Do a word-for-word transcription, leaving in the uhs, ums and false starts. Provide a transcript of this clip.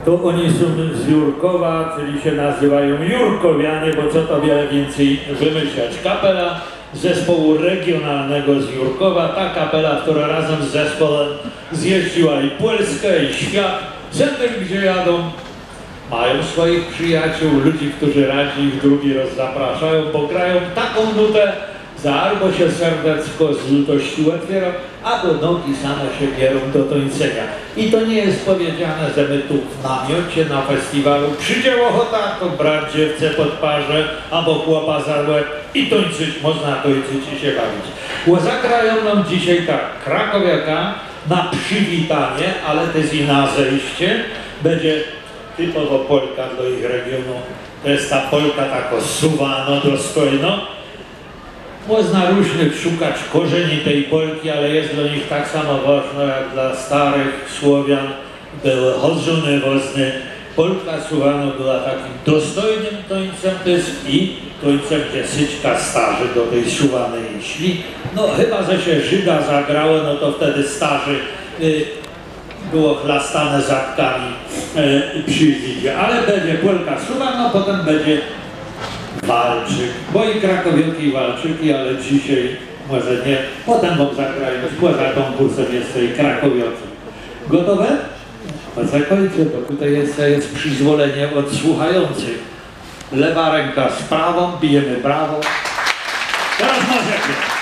To oni są z Jurkowa, czyli się nazywają Jurkowianie, bo co to wiele więcej wymyślać. Kapela zespołu regionalnego z Jurkowa, ta kapela, która razem z zespołem zjeździła i Polskę, i świat. Wszędzie, gdzie jadą, mają swoich przyjaciół, ludzi, którzy radzi ich drugi raz zapraszają, pograją taką nutę, za albo się serdecko z lutości otwiera, albo nogi same się bierą do tańcenia. I to nie jest powiedziane, że my tu w namiocie na festiwalu przyjdzie ochota, to brać dziewczę pod parze, albo chłopa za łeb i tańczyć, można tańczyć i się bawić. Bo zagrają nam dzisiaj tak, krakowiaka na przywitanie, ale też i na zejście. Będzie typowo Polka do ich regionu. To jest ta Polka tako suwano, dostojno. Można różnych szukać korzeni tej Polki, ale jest dla nich tak samo ważne jak dla starych Słowian. Były chodzone wozny. Polka suwano była takim dostojnym tańcem też i tańcem, gdzie syćka starzy do tej suwanej szli. No chyba, że się Żyda zagrało, no to wtedy starzy y, było chlastane zadkami y, przy widzie. Ale będzie Polka suwano, potem będzie walczyk, bo i krakowianki i walczyki, ale dzisiaj może nie. Potem wam zagrają, poza konkursem jeszcze i krakowianki. Gotowe? Zakończę, bo tutaj jest, jest przyzwolenie od słuchających. Lewa ręka z prawą, bijemy brawo. Teraz może.